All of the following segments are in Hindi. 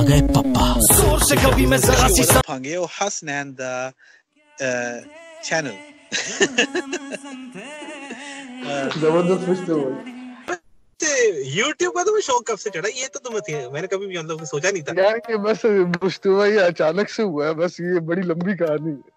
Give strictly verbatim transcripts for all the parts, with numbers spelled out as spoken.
गए पप्पा। जोर से कभी मैं जरा सी Pange o Hasnan the uh, channel. जबरदस्त पूछते हो। YouTube का तुम्हें शौक कब से चढ़ा? ये तो तुम्हें थी, मैंने कभी भी मतलब सोचा नहीं था यार कि बस मुश्तबा ये अचानक से हुआ है, बस ये बड़ी लंबी कहानी है।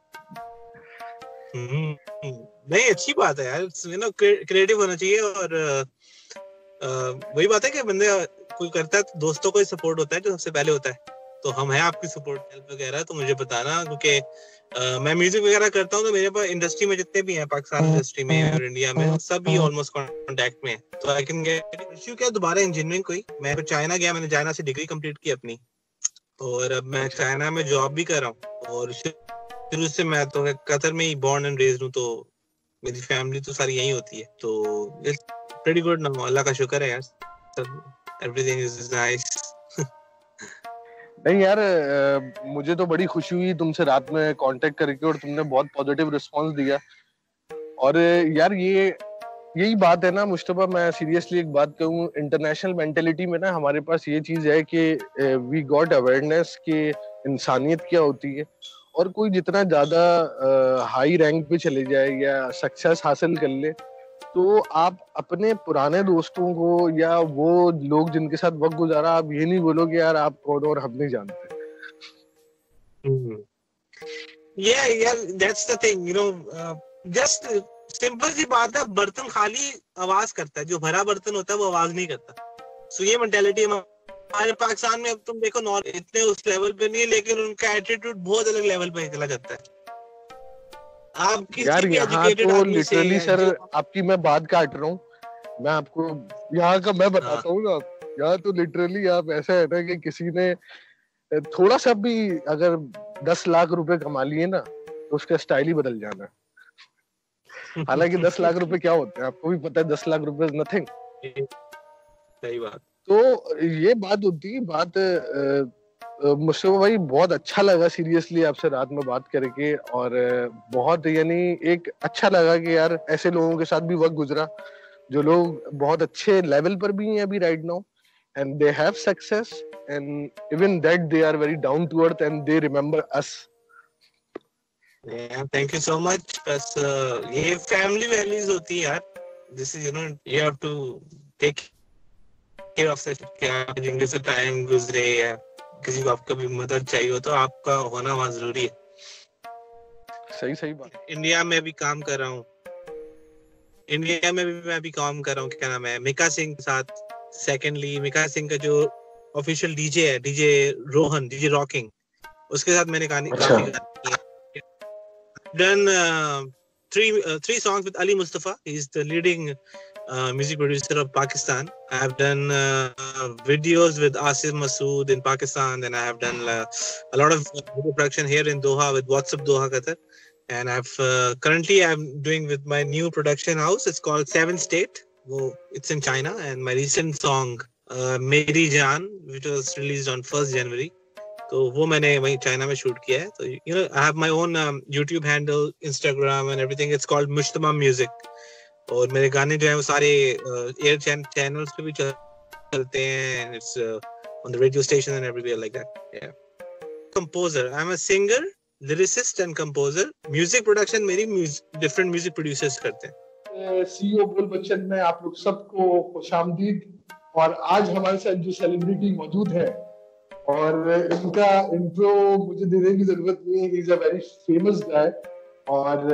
नहीं अच्छी बात है यार, यू नो क्रिएटिव होना चाहिए। और आ, वही बात है कि बंदे कोई करता है तो दोस्तों को ही सपोर्ट होता है जो सबसे पहले होता है। तो हम हैं आपकी सपोर्ट हेल्प वगैरह, तो मुझे बताना, क्योंकि मैं म्यूजिक वगैरह करता हूँ तो मेरे पास इंडस्ट्री में जितने भी हैं, पाकिस्तान इंडस्ट्री में और इंडिया में, सभी ऑलमोस्ट कांटेक्ट में है। तो आई कैन गेट इशू क्या दोबारा इंजीनियरिंग कोई। मैं तो चाइना गया, मैंने चाइना से डिग्री कंप्लीट की अपनी, और अब मैं चाइना में जॉब भी कर रहा हूँ। और शुरू से मैं तो कतर में ही बॉर्न एंड रेज्ड हूँ, तो मेरी फैमिली तो सारी यही होती है। तो इट्स प्रीटी गुड नाउ, अल्लाह का शुक्र है यार, एवरीथिंग इज नाइस। नहीं यार, मुझे तो बड़ी खुशी हुई तुमसे रात में कांटेक्ट करके, और तुमने बहुत पॉजिटिव रिस्पांस दिया। और यार ये यही बात है ना मुश्तबा, मैं सीरियसली एक बात कहूँ, इंटरनेशनल मेंटेलिटी में ना हमारे पास ये चीज है कि वी गॉट अवेयरनेस कि इंसानियत क्या होती है। और कोई जितना ज्यादा हाई रैंक पे चले जाए या सक्सेस हासिल कर ले, तो आप अपने पुराने दोस्तों को या वो लोग जिनके साथ वक्त गुजारा, आप ये नहीं बोलोगे यार आप कौन और हम नहीं जानते। Yeah, yeah, that's the thing, you know, uh, just simple सी बात है, बर्तन खाली आवाज करता है, जो भरा बर्तन होता है वो आवाज नहीं करता। सो ये मेंटालिटी हमारे पाकिस्तान में, अब तुम देखो नॉर्थ इतने उस लेवल पे नहीं है, लेकिन उनका एटीट्यूड बहुत अलग लेवल पे चला जाता है। आप यार यहाँ तो लिटरली सर, आपकी मैं बात काट रहा हूँ, मैं आपको यहाँ का मैं बताता हूँ ना, यहाँ तो लिटरली आप ऐसा है ना कि किसी ने थोड़ा सा भी अगर दस लाख रुपए कमा लिए ना, तो उसका स्टाइल ही बदल जाना है। हालांकि दस लाख रुपए क्या होते हैं आपको भी पता है, दस लाख रुपए इज नथिंग। सही बात। तो ये बात होती है बात। मुश्तबा भाई बहुत अच्छा लगा सीरियसली आपसे रात में बात करके, और बहुत यानी एक अच्छा लगा कि यार ऐसे लोगों के साथ भी वक्त गुजरा जो लोग बहुत अच्छे लेवल पर भी हैं अभी right now, and they have success, and even that they are very down to earth and they remember us. Yeah, thank you so much. बस ये फैमिली वैल्यूज होती है यार। This is, you know, you have to take care of such, क्या जिंदगी से टाइम गुजरे या किसी को आपका भी मदद चाहिए हो, तो आपका होना वहाँ जरूरी है। सही सही बात। इंडिया में भी काम कर रहा हूँ, इंडिया में भी मैं भी काम कर रहा हूँ, क्या नाम है, मिका सिंह के साथ। सेकेंडली मिका सिंह का जो ऑफिशियल डीजे है, डीजे रोहन, डीजे रॉकिंग, उसके साथ मैंने काफी गाने done uh, three uh, three songs with Ali Mustafa. He's the leading uh, music producer of Pakistan. I have done uh, videos with Asif Masood in Pakistan, and I have done uh, a lot of video production here in Doha with WhatsApp Doha Qatar. And I've uh, currently I'm doing with my new production house. It's called Seven State. Well, it's in China, and my recent song uh, Meri Jaan, which was released on first January. तो वो मैंने वहीं चाइना में शूट किया है। तो you know I have my own YouTube handle, Instagram and everything, it's called Mushtaba music. और मेरे गाने जो हैं वो सारे एयर चैनल्स पे भी चलते हैं, it's on the radio station and everywhere like that. या composer, I am a singer, lyricist and composer. Music production मेरी डिफरेंट म्यूजिक प्रोड्यूसर्स करते हैं। सीईओ बोल बच्चन में आप लोग सबको खुशामदीद। और आज हमारे साथ जो सेलिब्रिटी मौजूद है, और इनका इंट्रो मुझे देने की जरूरत नहीं है, he is a very famous guy. और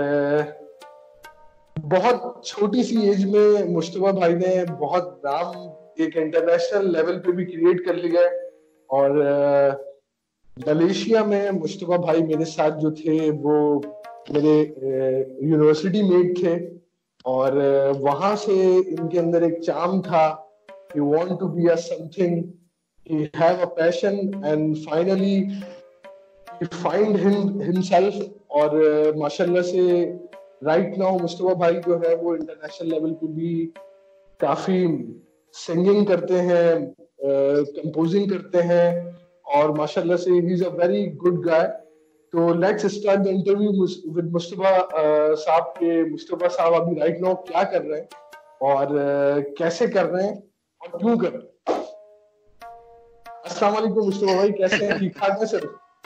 बहुत छोटी सी एज में मुश्तबा भाई ने बहुत नाम एक इंटरनेशनल लेवल पे भी क्रिएट कर लिया है। और मलेशिया में मुश्तबा भाई मेरे साथ जो थे वो मेरे यूनिवर्सिटी मेट थे, और वहां से इनके अंदर एक चार्म था, he want to be a something, he have a passion, and finally he find him himself। और माशाल्लाह से राइट नाउ मुश्तबा भाई जो है वो इंटरनेशनल लेवल पे भी काफी सिंगिंग करते हैं, कंपोजिंग करते हैं, और माशाल्लाह से he is a very good guy. तो let's start the interview with Mushtaba sahab के। मुश्तबा साहब अभी राइट नाउ क्या कर रहे हैं और कैसे कर रहे हैं और क्यों कर रहे हैं? अस्सलाम वालेकुम मुस्तफा भाई, कैसे हैं? ठीक ठाक है सर?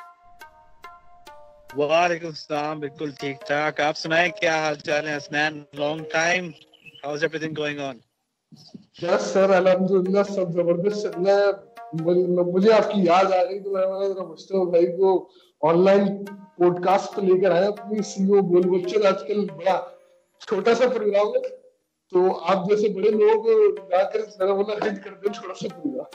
वालेकुम सलाम, बिल्कुल ठीक ठाक। आप सुनाएं, क्या हाल चाल है Hasnain? Long time, how is everything going on? Yes sir, अल्हम्दुलिल्लाह सब जबरदस्त चल रहा है। मुझे आपकी याद आ गई तो मैंने जरा मुस्तफा भाई को ऑनलाइन पॉडकास्ट पे लेकर आया। अपनी सीईओ बोल बच्चन आजकल बड़ा छोटा सा प्रोग्राम है, तो आप जैसे बड़े लोगों को जाकर जरा बोला हिट कर दे छोटा सा प्रोग्राम।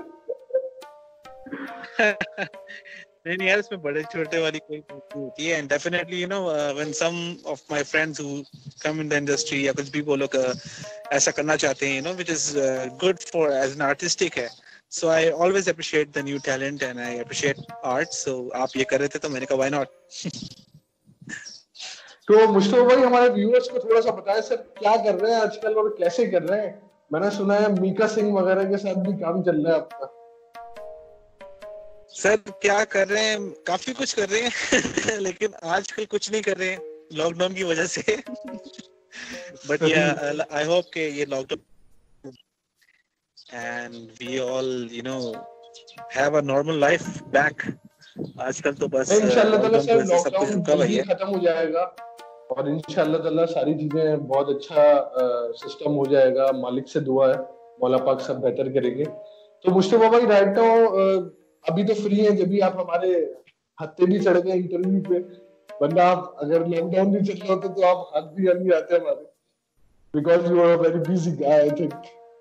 नहीं नहीं यार, इसमें बड़े छोटे वाली कोई बात नहीं होती है। And definitely you know when some of my friends who come in the industry या कुछ भी वो लोग ऐसा करना चाहते हैं, you know which is good for as an artistic है, so I always appreciate the new talent and I appreciate art. So आप ये कर रहे थे तो मैंने कहा व्हाई नॉट। तो मुस्तफा भाई हमारे व्यूअर्स को थोड़ा सा बताएं सर, क्या कर रहे हैं आजकल और कैसे कर रहे हैं? मैंने सुना है मीका सिंह वगैरह के साथ भी काम चल रहा है आपका। सर क्या कर रहे हैं, काफी कुछ कर रहे हैं लेकिन आजकल कुछ नहीं कर रहे हैं लॉकडाउन की वजह से। बट या आई होप के ये lockdown and we all you know have a normal life back. आजकल तो बस इंशाल्लाह ताला सर लॉकडाउन जल्दी खत्म हो जाएगा और इंशाल्लाह ताला सारी चीजें बहुत अच्छा सिस्टम हो जाएगा। मालिक से दुआ है, मौला पाक सब बेहतर करेंगे। तो मुस्तफा भाई राइट नाउ अभी तो फ्री हैं, जब भी आप हमारे हत्ते भी चढ़ गए इंटरव्यू पे, वरना आप अगर लॉकडाउन नहीं चल रहा होता तो आप हाथ भी नहीं आते हमारे, because you are a very busy guy I think.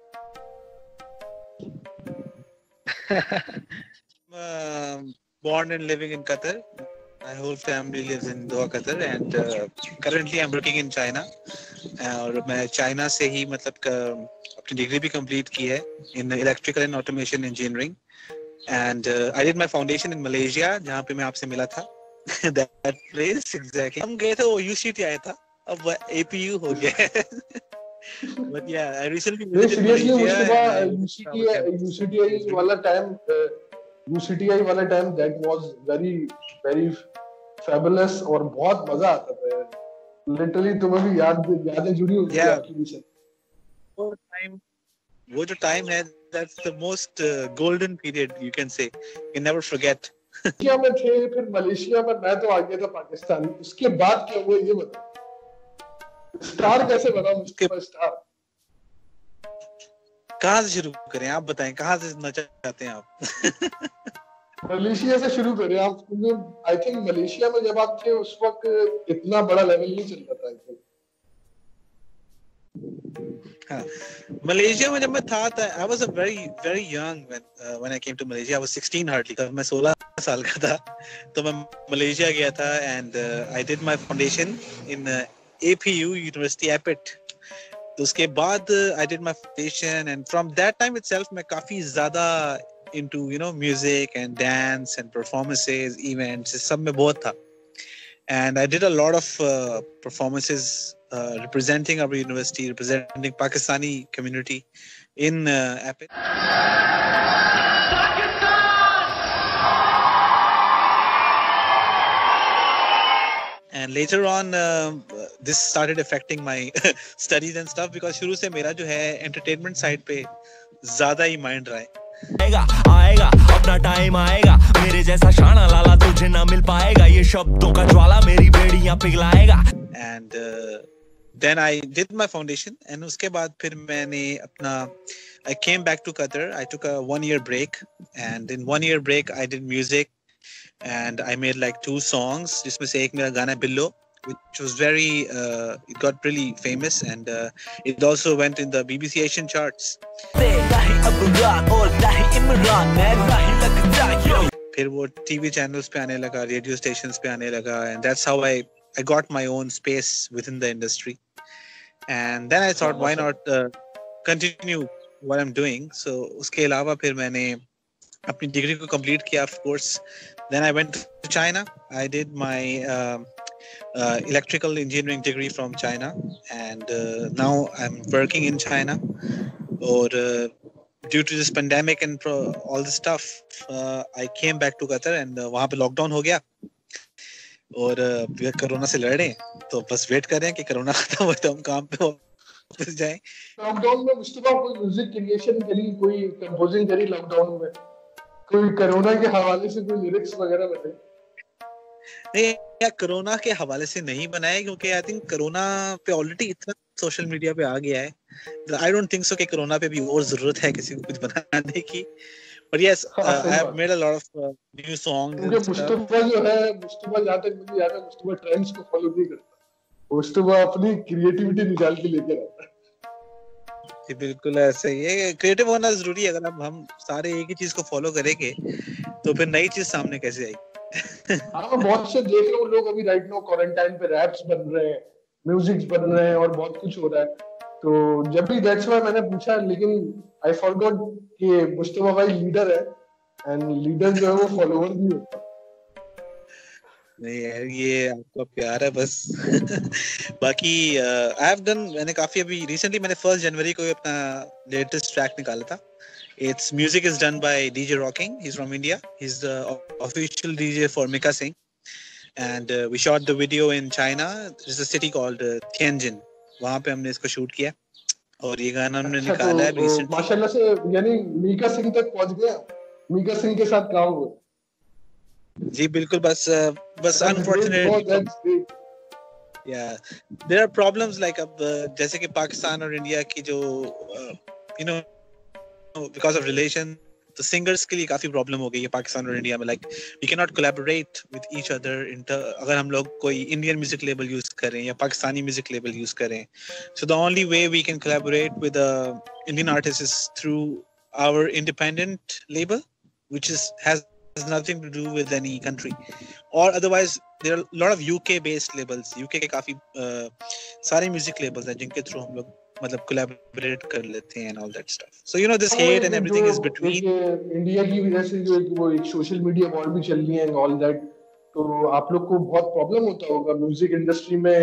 Born and living in Qatar. My whole family lives in Doha, Qatar, and uh, currently I'm working in China. और मैं चाइना से ही मतलब अपनी डिग्री भी कंप्लीट की है in electrical and automation engineering. And uh, I did my foundation in Malaysia, जहाँ पे मैं आपसे मिला था। That place exactly. हम गए थे, वो U C T आया था, अब A P U हो गया है। But yeah, I recently visited Malaysia. U C T I U C T I वाला time U C T I वाला time that was very very fabulous और बहुत मजा आता था। Literally तुम्हें भी याद यादें जुड़ी होंगी आपकी से। वो टाइम वो जो टाइम है, that's the most uh, golden period you can say. You can never forget. Malaysia में थे, फिर मलेशिया में मैं तो आ गया था पाकिस्तान। उसके बाद क्या हुआ ये बताओ। स्टार कैसे बना मुस्तफा स्टार? कहाँ से शुरू करें आप बताएं, कहाँ से सुनना चाहते हैं आप? मलेशिया से शुरू करें आप, क्योंकि आई थिंक मलेशिया में जब आप थे उस वक्त इतना बड़ा लेवल नहीं चल रहा था। हाँ, मलेशिया में जब मैं था, I was a very very young when uh, when I came to Malaysia. I was sixteen hardly. तब मैं सोलह साल का था, तो मैं मलेशिया गया था and uh, I did my foundation in uh, A P U University Apit. तो उसके बाद uh, I did my foundation and from that time itself मैं काफी ज़्यादा into you know music and dance and performances, events, सब में बहुत था. And I did a lot of uh, performances uh, representing our university, representing Pakistani community in uh, Apit. And later on, uh, this started affecting my studies and stuff because शुरू से मेरा जो है entertainment side पे ज़्यादा ही mind रहा है. आएगा आएगा अपना टाइम आएगा, मेरे जैसा शाना लाला तुझे ना मिल पाएगा, ये शब्दों का ज्वाला मेरी बेड़ियां पिघलाएगा. And uh, then I did my foundation and उसके बाद फिर मैंने अपना I came back to Qatar. I took a one year break and in one year break I did music and I made like two songs, जिसमें से एक मेरा गाना बिल्लो, which was very uh, it got really famous and uh, it also went in the B B C Asian charts. फिर वो टीवी चैनल्स पे आने लगा, रेडियो स्टेशंस पे आने लगा and that's how I I got my own space within the industry. And then I thought why not uh, continue what I'm doing. So उसके अलावा फिर मैंने अपनी डिग्री को कंप्लीट किया of course. Then I went to China. I did my uh, uh, electrical engineering degree from China and uh, now I'm working in China. Or uh, due to this pandemic and pro- all this stuff, uh, I came back to Qatar and uh, वहाँ पे लॉकडाउन हो गया और uh, कोरोना से लड़ रहे हैं, तो बस वेट कर रहे हैं कि कोरोना खत्म हो तो हम काम पे वापस जाएं. लॉकडाउन में मुस्तफा कोई म्यूजिक क्रिएशन करी, कोई कंपोजिंग करी लॉकडाउन में? कोई कोरोना के हवाले से कोई लिरिक्स वगैरह बने? नहीं यार, कोरोना के हवाले से नहीं बनाए क्योंकि आई थिंक कोरोना पे ऑलरेडी इतना सोशल मीडिया पे आ गया है. आई डोंट थिंक सो कि कोरोना पे भी और जरूरत है किसी को कुछ बनाने की. But yes, uh, I have made a lot of uh, new songs. क्योंकि मुस्तफा जो है, मुस्तफा जहाँ तक मुझे याद है, मुस्तफा ट्रेंड्स को फॉलो नहीं करता. मुस्तफा अपनी क्रिएटिविटी निकाल के लेके आता है. जी बिल्कुल ऐसे ही है. क्रिएटिव होना जरूरी है. अगर हम हम सारे एक ही चीज को फॉलो करेंगे तो फिर नई चीज सामने कैसे आएगी? हाँ, मैं बहुत से देख रहा हूँ लोग अभी राइट नाउ क्वारंटाइन पे रैप्स बन रहे हैं, म्यूजिक्स बन रहे हैं और बहुत कुछ हो रहा है. तो जब भी दैट्स व्हाई मैंने पूछा, लेकिन आई फॉरगॉट कि मुस्तफा भाई लीडर है एंड लीडर जो है वो फॉलोअर भी होता है. नहीं यार, ये आपका प्यार है बस. बाकी आई हैव डन, मैंने काफी अभी रिसेंटली मैंने फर्स्ट जनवरी को अपना लेटेस्ट ट्रैक निकाला था. It's music is done by DJ Rocking. He is from India. He is the official DJ for Mika Singh and we shot the video in China. It's a city called Tianjin. वहां पे हमने इसको शूट किया और ये गाना हमने अच्छा, निकाला है तो, रिसेंटली. माशाल्लाह से, यानी मीका सिंह तक पहुंच गया. मीका सिंह के साथ काम हुआ. जी बिल्कुल. बस बस अनफॉर्चुनेटली या देयर आर प्रॉब्लम्स लाइक अब जैसे कि पाकिस्तान और इंडिया की जो you know because of relation, तो सिंगर्स के लिए काफी प्रॉब्लम हो गई है पाकिस्तान और इंडिया में. Like we can not collaborate with each other in. अगर हम लोग कोई इंडियन म्यूजिक लेबल यूज करें या पाकिस्तानी म्यूजिक लेबल यूज करें, so the only way we can collaborate with Indian artist is through our independent label which is has nothing to do with any country, or otherwise there are a lot of U K based labels. U K के काफी सारे म्यूजिक लेबल्स हैं जिनके थ्रू हम लोग मतलब कोलैबोरेट कर लेते हैं and all that stuff. So you know this hate and everything is between. India की वजह से जो वो एक सोशल मीडिया वॉर भी चल रही है and all that, तो आप लोग को बहुत प्रॉब्लम होता होगा म्यूजिक इंडस्ट्री में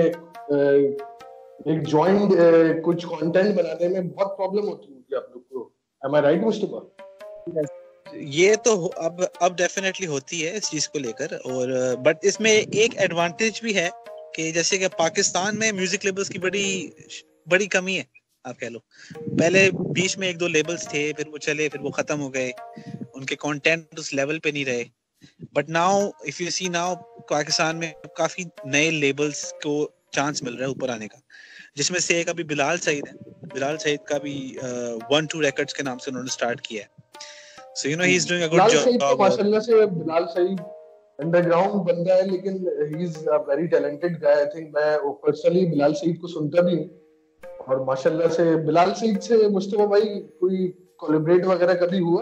एक जॉइंट कुछ कंटेंट बनाने में. बहुत प्रॉब्लम होती होगी आप लोग को. Am I right, Mustafa? Yes. ये तो अब अब डेफिनेटली होती है इस चीज को लेकर. और बट इसमें एक एडवांटेज भी है कि जैसे कि पाकिस्तान में म्यूजिक लेबल्स की बड़ी बड़ी कमी है आप कह लो. पहले बीच में एक दो लेबल्स थे, फिर वो चले, फिर वो खत्म हो गए, उनके कंटेंट उस लेवल पे नहीं रहे. But now if you see now Pakistan में काफी नए लेबल्स को चांस मिल रहा है ऊपर आने का, जिसमें से एक अभी बिलाल सईद है. बिलाल सईद का भी वन टू रिकॉर्ड्स के नाम से उन्होंने स्टार्ट किया है. So you know he's doing a good job. तो माशाल्लाह से बिलाल सईद अंडरग्राउंड बंदा है, लेकिन he is a very talented guy. I think मैं पर्सनली बिलाल सईद को सुनता भी हूँ. और माशाल्लाह से बिलाल सईद से मुस्तफा भाई कोई कोलैबोरेट वगैरह कभी हुआ?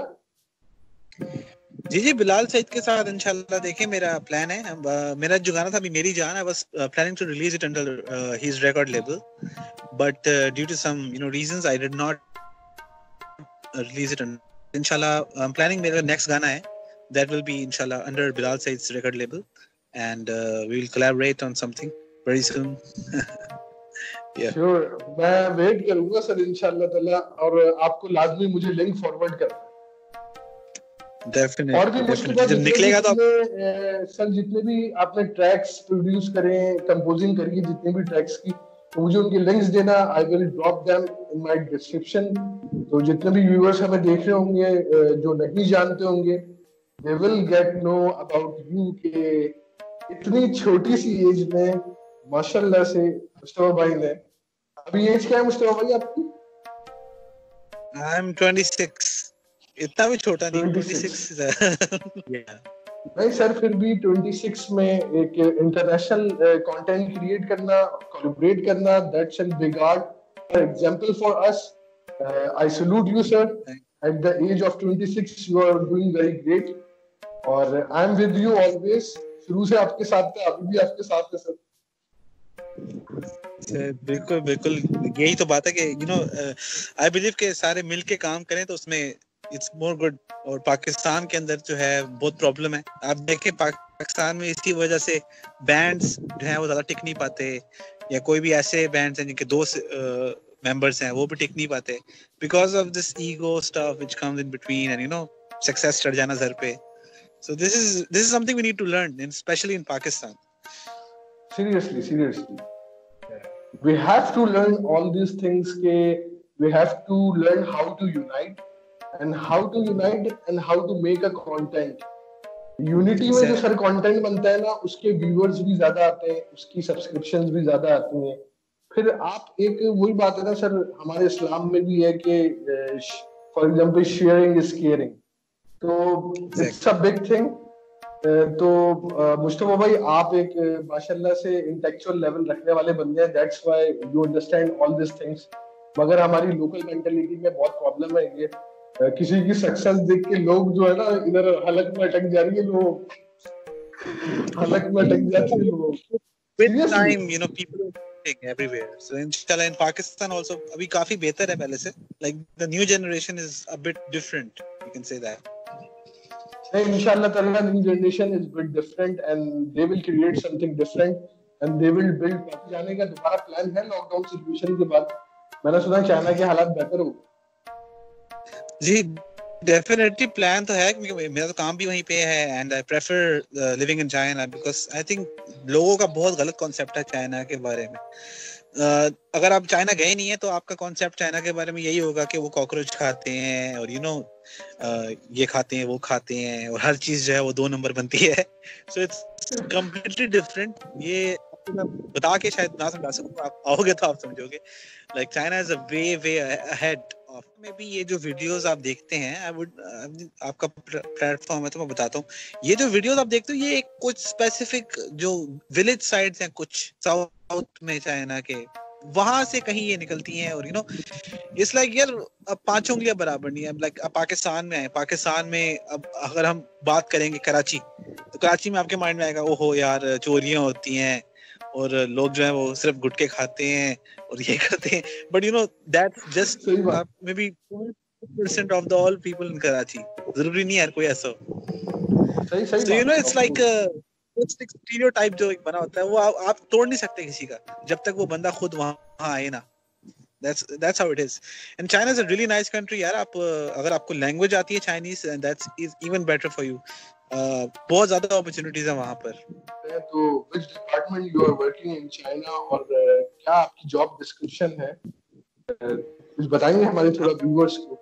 जी जी बिलाल सईद के साथ इंशाल्लाह देखें मेरा प्लान है. मेरा जो गाना था अभी मेरी जान, I was planning to release it under uh, his record label, but uh, due to some you know reasons I did not release it. Inshallah, I'm planning मेरा next गाना है that will be inshallah under Bilal Said's record label and uh, we will collaborate on something very soon. Yeah. Sure, मैं वेट करूंगा सर इंशाल्लाह ताला, और आपको लाजमी मुझे लिंक फॉरवर्ड करना. Definitely. और भी मुश्किल जब निकलेगा तो सर जितने भी आपने ट्रैक्स प्रोड्यूस करे, कंपोजिंग करी, जितने भी ट्रैक्स की, तो मुझे उनके लिंक्स देना. I will drop them in my description. तो जितने भी व्यूअर्स हमें देख रहे होंगे जो नहीं जानते होंगे, they will get know about you के इतनी छोटी सी एज में माशाल्लाह से मुस्तफा भाई ने, अभी एज क्या है मुस्तफा भाई आपकी? I am twenty-six. इतना भी छोटा नहीं. twenty-six. Yeah. नहीं सर, फिर भी twenty-six में एक इंटरनेशनल कंटेंट क्रिएट करना, कोलैबोरेट करना, that's an big art. Example for us. I salute you sir. At the age of twenty-six you are doing very great, और I am with you always. शुरू से आपके साथ था, अभी भी आपके साथ है सर. बिल्कुल बिल्कुल यही तो बात है कि यू नो आई बिलीव के सारे मिलके काम करें तो उसमें इट्स मोर गुड. और पाकिस्तान के अंदर जो है बहुत प्रॉब्लम है. आप देखें पाकिस्तान में इसी वजह से बैंड्स जो हैं वो ज्यादा टिक नहीं पाते, या कोई भी ऐसे बैंड्स हैं जिनके दो मेंबर्स हैं वो भी टिक नहीं पाते because of this ego stuff which comes in between and you know success चढ़ जाना सर पे. So this is this is something we need to learn, in specially in Pakistan. Seriously, seriously. We have to learn all these things. Ke we have to learn how to unite and how to unite and how to make a content. Unity में जो सर कंटेंट बनता है ना, उसके व्यूअर्स भी ज्यादा आते हैं, उसकी सब्सक्रिप्शंस भी ज्यादा आती हैं। फिर आप एक वही बात है ना सर, हमारे इस्लाम में भी है कि for example sharing is caring, तो इट्स अ बिग थिंग। तो मुस्तफा भाई आप एक माशाल्लाह से इंटेलेक्चुअल लेवल रखने वाले बंदे हैं, that's why you understand all this things. मगर हमारी लोकल मेंटालिटी में बहुत प्रॉब्लम है ये, किसी की सक्सेस देख के लोग जो है ना इधर हलक में अटक जा रही है, लोग हलक में अटक जाते हैं लोग। With time, you know, people are changing everywhere. So inshallah in Pakistan also अभी काफी बेहतर है पहले से. Like the new generation is a bit different. You can say that. Inshallah, the new generation is a bit different, and they will create something different, and they will build. पाकि जाने का दोबारा प्लान है लॉकडाउन सिचुएशन के बाद? मैंने सुना चाइना के हालात बेहतर हो। जी डेफिनेटली प्लान तो है, क्योंकि मेरा तो काम भी वहीं पे है and I prefer living in China because I think लोगों का बहुत गलत कॉन्सेप्ट है चाइना के बारे में। uh, अगर आप चाइना गए नहीं है तो आपका कॉन्सेप्ट चाइना के बारे में यही होगा कि वो कॉकरोच खाते हैं और you you know know, uh, ये खाते हैं वो खाते हैं और हर चीज जो है वो दो नंबर बनती है। So it's completely different. ये मैं बता के शायद ना समझा सकूं, आप आओगे तो आप समझोगे। Like China is a way way ahead of maybe. ये जो वीडियोस आप देखते हैं, आई वुड आपका प्लेटफॉर्म है तो मैं बताता हूँ, ये जो वीडियोस आप देखते हो ये एक कुछ स्पेसिफिक जो विलेज साइड्स हैं कुछ साउथ में चाइना के, वहां से कहीं ये निकलती हैं। और यू नो इट्स लाइक यार अब पांच उंगलियां बराबर नहीं है। लाइक अब पाकिस्तान में आए, पाकिस्तान में अब अगर हम बात करेंगे कराची, तो कराची में आपके माइंड में आएगा ओहो यार चोरियां होती हैं और लोग जो है वो सिर्फ गुटके खाते हैं और ये करते हैं। But you know that's just maybe two percent of the all people in Karachi. जरूरी नहीं है कोई ऐसा। So you know it's like कुछ एक स्टीरियोटाइप जो एक बना होता है वो आप, आप तोड़ नहीं सकते किसी का जब तक वो बंदा खुद वहां आए ना। That's that's how it is. And China is a really nice country यार। आप अगर आपको लैंग्वेज आती है Chinese, that's is even better for you. Uh, बहुत ज्यादा अपॉर्चुनिटीज है वहां पर। तो which department you are working in China और uh, क्या आपकी जॉब डिस्क्रिप्शन है, कुछ uh, बताएंगे हमारे थोड़ा व्यूअर्स को?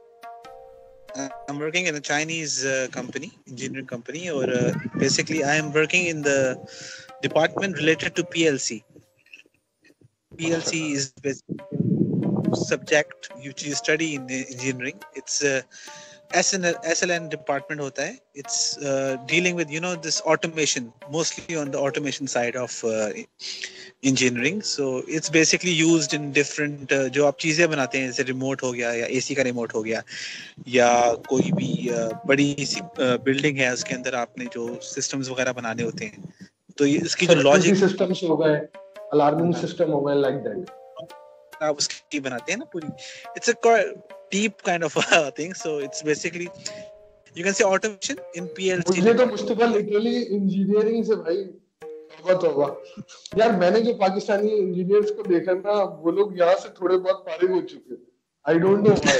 I'm working in a Chinese uh, company, engineering company, or uh, basically I am working in the department related to P L C. P L C is basically subject which you study in engineering. It's uh, S L N department होता है. It's uh, dealing with you know this automation, mostly on the automation side of uh, engineering. So it's basically used in different uh, जो आप चीजें बनाते हैं, जैसे रिमोट हो गया या एसी का रिमोट हो गया या कोई भी uh, बड़ी सी बिल्डिंग है उसके अंदर आपने जो सिस्टम्स वगैरह बनाने होते हैं, तो इसकी जो लॉजिक सिस्टम्स हो गए, अलार्मिंग सिस्टम हो गए, लाइक दैट आप उसकी बनाते हैं ना पूरी। It's a deep kind of a thing. So it's basically you can say automation in P L C. मुझे तो मुस्तफा लिटरली इंजीनियरिंग से भाई बहुत होगा यार। मैंने जो पाकिस्तानी इंजीनियर्स को देखा ना, वो लोग यहाँ से थोड़े बहुत फारिग हो चुके हैं। I don't know why.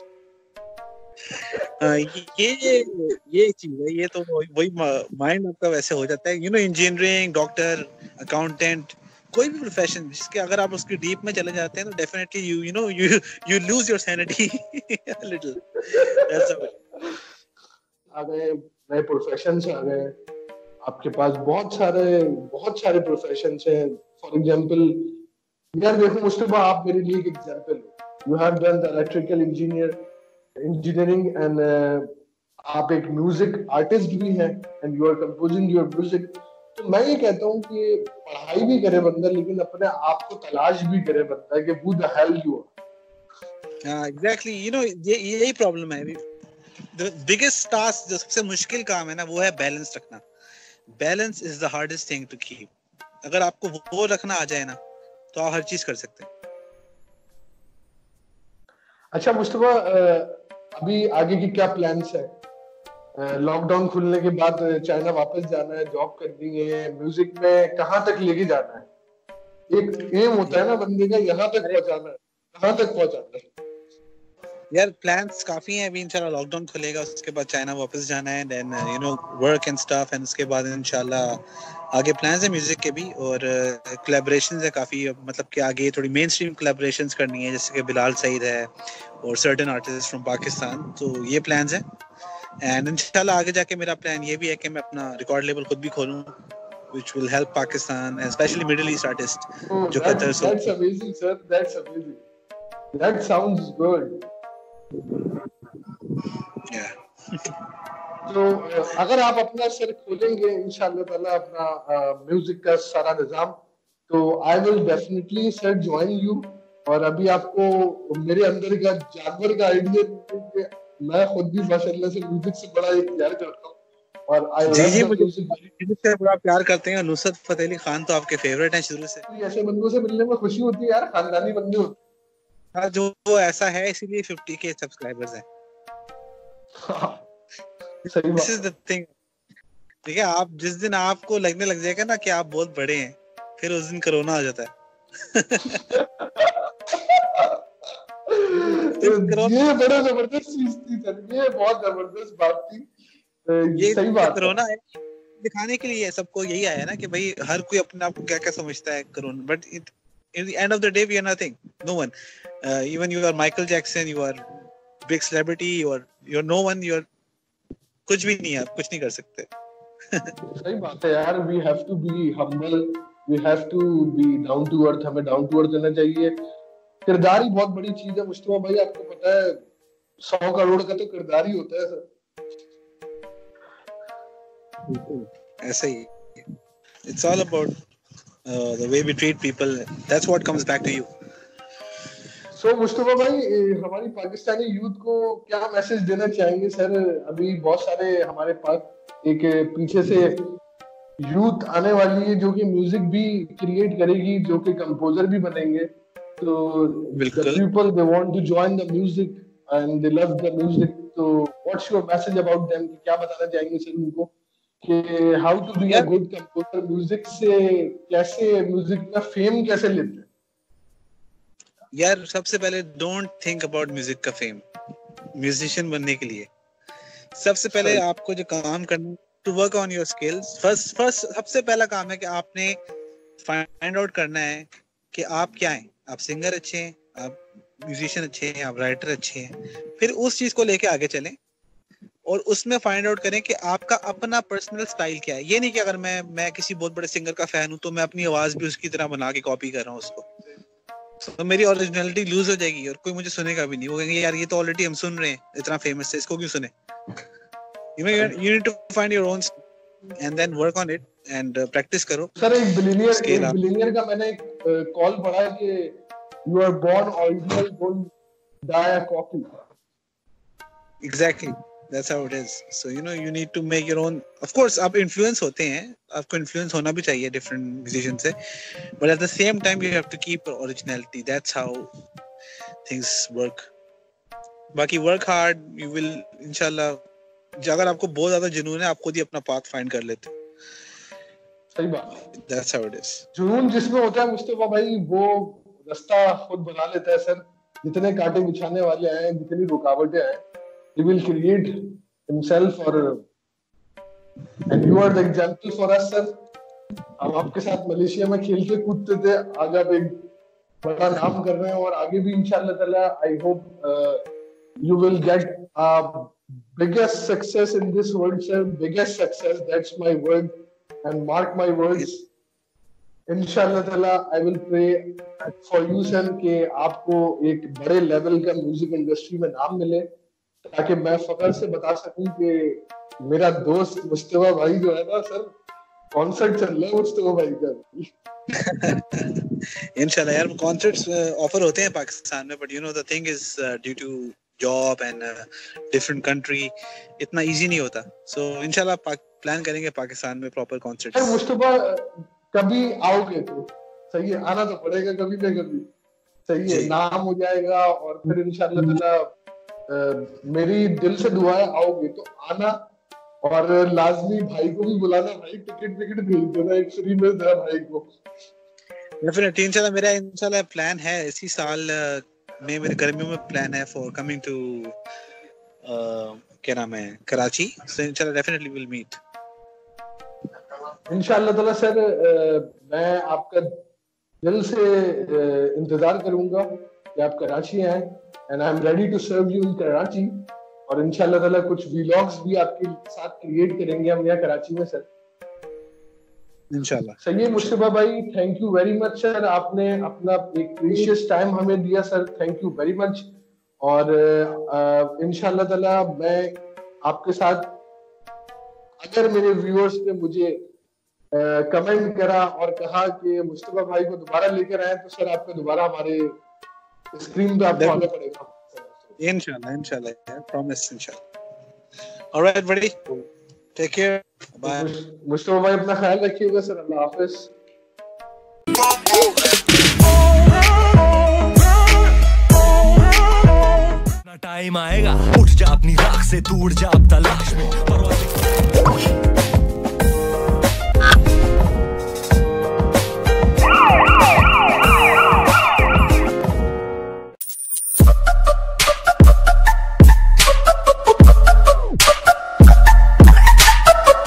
ये ये चीज है, ये तो वही माइंड आपका वैसे हो जाता है। You know engineering, doctor, accountant, कोई भी प्रोफेशन जिसके अगर आप उसकी डीप में चले जाते हैं तो definitely you you know you you lose your sanity a little. That's it. आ गए नए प्रोफेशंस आ गए आपके पास, बहुत सारे बहुत सारे प्रोफेशंस हैं। फॉर एग्जांपल यार देखो मुस्तफा, आप मेरे लिए एक एग्जांपल हो। You have done the electrical engineer engineering and आप एक म्यूजिक आर्टिस्ट भी हैं and you are composing your music. तो मैं ये कहता हूँ कि पढ़ाई भी करे बंदा, लेकिन अपने आप को तलाश भी करे बंदा कि who the hell you are। हाँ एग्जैक्टली। यू नो ये यही प्रॉब्लम है। द बिगेस्ट टास्क, जो सबसे मुश्किल काम है ना, वो है बैलेंस रखना। Balance is the hardest thing to keep. अगर आपको वो रखना आ जाए ना तो आप हर चीज कर सकते हैं। अच्छा मुस्तफा, अभी आगे की क्या प्लान्स है? लॉकडाउन खुलने के बाद चाइना वापस जाना है, जॉब करनी है, म्यूजिक में कहाँ तक लेके जाना है? एक एम होता है ना बंदे का, यहाँ तक पहुँचाना है, कहाँ तक पहुँचाना है? यार प्लान्स काफी हैं अभी इंशाल्लाह लॉकडाउन खुलेगा उसके बाद चाइना वापस जाना है then you know work and stuff and उसके बाद इंशाल्लाह आगे प्लान्स है म्यूजिक के भी और कोलैबोरेशंस है काफी मतलब कि आगे थोड़ी मेन स्ट्रीम कोलैबोरेशंस करनी है जैसे कि बिलाल सईद है और सर्टेन आर्टिस्ट फ्रॉम पाकिस्तान तो ये प्लान्स हैं एंड इंशाल्लाह आगे जाके मेरा प्लान ये भी है कि मैं अपना रिकॉर्ड लेबल खुद भी खोलूं which will help Pakistan and especially Middle East artists oh, जो that's, Qatar that's amazing sir that's amazing that sounds good yeah तो अगर आप अपना सर खोलेंगे इंशाल्लाह ताला अपना म्यूजिक का सारा निजाम तो I will definitely sir join you और अभी आपको मेरे अंदर का जानवर का आइडिया मैं खुद भी माशाल्लाह से म्यूजिक से बड़ा एक प्यार करता हूँ और आई जी जी मुझे से बड़ा प्यार करते हैं नुसरत फतेह अली खान तो आपके फेवरेट हैं शुरू से ऐसे बंदों से मिलने में खुशी होती है यार खानदानी बंदे होते हाँ जो वो ऐसा है इसीलिए फिफ्टी के सब्सक्राइबर्स हैं सही बात दिस इज द थिंग ठीक है आप जिस दिन आपको लगने लग जाएगा ना कि आप बहुत बड़े हैं फिर उस दिन कोरोना आ जाता है ये बड़ा जबरदस्त चीज थी सर ये बहुत जबरदस्त बात थी ये सही बात कोरोना है दिखाने के लिए सबको यही आया ना कि भाई हर कोई अपने आप को क्या क्या समझता है corona but in the end of the day we are nothing no one uh, even you are Michael Jackson you are big celebrity you are you are no one you are कुछ भी नहीं आप कुछ नहीं कर सकते सही बात है यार we have to be humble we have to be down to earth हमें down to earth रहना चाहिए किरदार ही बहुत बड़ी चीज है मुस्तफा भाई आपको पता है सौ करोड़ का तो किरदार ही होता है सर ऐसा ही it's all about uh, the way we treat people that's what comes back to you so Mustafa भाई हमारी पाकिस्तानी यूथ को क्या मैसेज देना चाहेंगे सर अभी बहुत सारे हमारे पास एक पीछे से यूथ आने वाली है जो कि म्यूजिक भी क्रिएट करेगी जो कि कंपोजर भी बनेंगे तो the people they want to join the music and they love the music so what's your message about them कि क्या बताना चाहेंगे सर उनको कि how to be a good composer music से कैसे म्यूजिक में फेम कैसे लेते हैं यार सबसे पहले डोंट थिंक अबाउट म्यूजिक का फेम म्यूजिशियन बनने के लिए सबसे पहले आपको जो काम करना to work on your skills first first सबसे पहला काम है कि आपने फाइंड आउट करना है कि आप क्या हैं आप सिंगर अच्छे हैं आप म्यूजिशियन अच्छे हैं आप राइटर अच्छे हैं फिर उस चीज को लेके आगे चलें और उसमें फाइंड आउट करें कि आपका अपना पर्सनल स्टाइल क्या है ये नहीं कि अगर मैं मैं किसी बहुत बड़े सिंगर का फैन हूं तो मैं अपनी आवाज भी उसकी तरह बना के कॉपी कर रहा हूं उसको तो मेरी ओरिजिनलिटी लूज हो जाएगी और कोई मुझे सुनेगा भी नहीं वो कहेंगे यार ये तो ऑलरेडी हम सुन रहे हैं इतना फेमस है इसको क्यों सुने you know you need to find your own and then work on it and practice करो सर एक बिलियनियर एक बिलियनियर का मैंने एक कॉल पढ़ा कि you are born original don't die a copy exactly that's how it is so you know you need to make your own of course आप influence होते हैं आपको influence होना भी चाहिए different musicians से but at the same time you have to keep originality that's how things work बाकी work hard you will inshallah अगर आपको बहुत ज्यादा जुनून है आप खुद ही अपना path find कर लेते सही बात that's how it is जुनून जिसमें होता है मुस्तफा भाई वो रास्ता खुद बना लेता है सर जितने कांटे बिछाने वाले आए जितनी रुकावटें आए he will create himself or and you are the example for us sir हम आपके साथ मलेशिया में खेल के कूदते थे आज आप एक बड़ा नाम कर रहे हैं और आगे भी इंशाल्लाह ताला I hope uh, you will get uh, biggest success in this world sir biggest success that's my word and mark my words इंशाल्लाह ताला I will pray for you sir कि आपको एक बड़े लेवल का म्यूजिक इंडस्ट्री में नाम मिले ताकि मैं फख्र से बता सकूं कि मेरा दोस्त मुस्तफा भाई जो है ना सर कॉन्सर्ट चल रहा है मुस्तफा भाई का इंशाल्लाह यार कॉन्सर्ट्स ऑफर होते हैं पाकिस्तान में but you know the thing is due to job and different country इतना इजी नहीं होता सो इंशाल्लाह प्लान करेंगे पाकिस्तान में प्रॉपर कॉन्सर्ट्स मुस्तफा कभी आओगे तो सही है आना तो पड़ेगा कभी ना कभी सही है नाम हो जाएगा और फिर इंशाल्लाह ताला Uh, मेरी दिल से दुआ है आओगे तो आना और लाजमी भाई को भी बुलाना भाई टिकट टिकट भेज देना एक फ्री में देना भाई को डेफिनेटली इंशाल्लाह मेरा इंशाल्लाह प्लान है इसी साल मैं मेरे गर्मियों में प्लान है फॉर कमिंग टू क्या नाम है कराची, सो इंशाल्लाह डेफिनेटली विल मीट इंशाल्लाह ताला। सर मैं आपका दिल से इंतजार करूंगा कि आप कराची आए, and I am ready to serve you in Karachi. और इंशाल्लाह ताला कुछ व्लॉग्स भी आपके साथ क्रिएट करेंगे हम यहाँ कराची में सर, इंशाल्लाह। सही है मुस्तफा भाई, thank you very much sir, आपने अपना एक प्रीशियस टाइम हमें दिया sir, thank you very much. और इंशाल्लाह ताला मैं आपके साथ, अगर मेरे व्यूअर्स ने मुझे कमेंट uh, करा और कहा कि मुस्तफा भाई को दोबारा लेकर आए, तो सर आपको दोबारा हमारे स्क्रीन पे आपको आना पड़ेगा इंशाल्लाह इंशाल्लाह, प्रॉमिस इंशाल्लाह। Alright buddy, take care, bye. Mustafa भाई अपना ख्याल रखिएगा सर, अल्लाह हाफिज। टाइम आएगा, उठ जा अपनी राख से, दूर जा अब तलाश में।